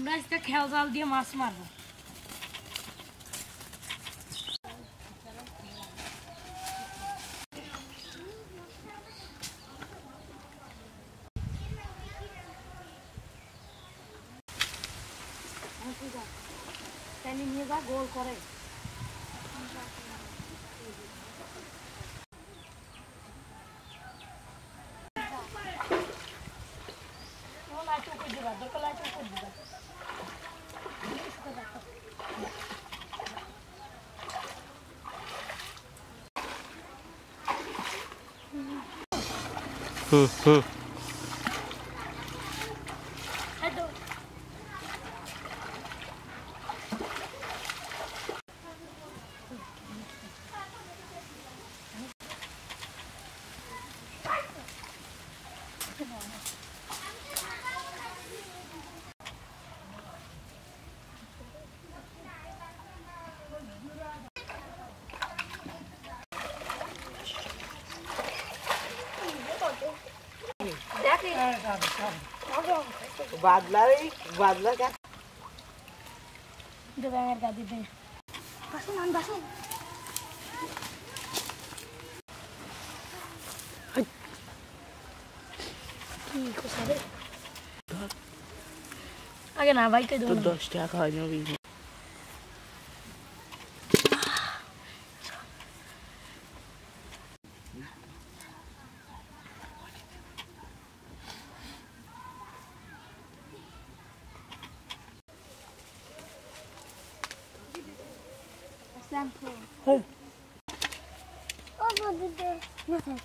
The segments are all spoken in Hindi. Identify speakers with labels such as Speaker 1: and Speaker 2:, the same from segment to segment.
Speaker 1: আমরা আজকে খেয়াল জাল দিয়ে মাছ মারবো। নিয়ে যা গোল করে
Speaker 2: बादला क्या
Speaker 1: दोबारा गाड़ी पे
Speaker 3: बस नाम बस
Speaker 1: को सारे आगे ना भाई के दो
Speaker 2: तो 10 টাকা হয় না भी
Speaker 3: Hey. Oh, what did they? Nothing.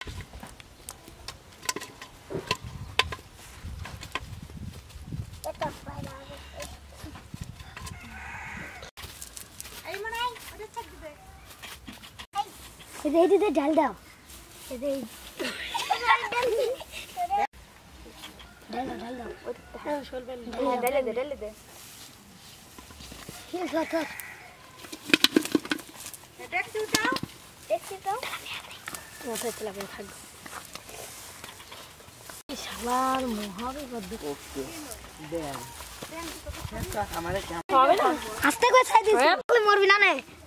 Speaker 3: Get up, right now. Are you money? What is that? Hey. They did the jal down. They. Dal down. What the hell? Dal de. Here's like that. Take you down. No te la voy a dejar. Chaval, mojado y todo.
Speaker 2: Vean. Hasta hamaरे क्या?
Speaker 3: हंसते कोई साइड से मोर बिना नहीं